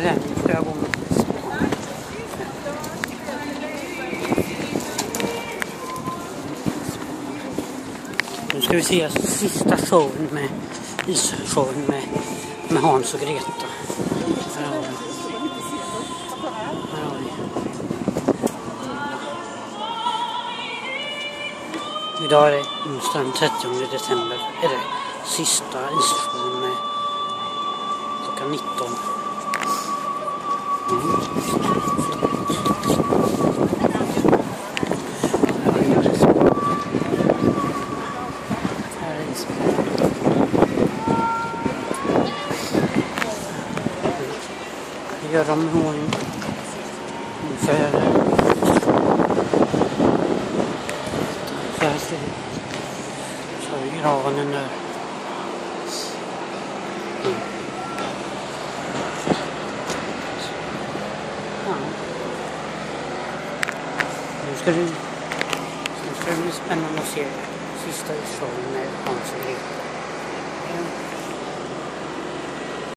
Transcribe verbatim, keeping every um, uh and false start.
hem flera gånger. Nu ska vi se sista showen med isshowen med, med Hans och Greta. Här har vi. Här har vi. Idag är det onsdag den trettionde december. Är det sista isshowen med klockan nitton. Mm. Gör de hon ungefär så här ser så är graven där. Mm. Ja. Nu ska det, nu ska det bli spännande att se sista showen med Hans.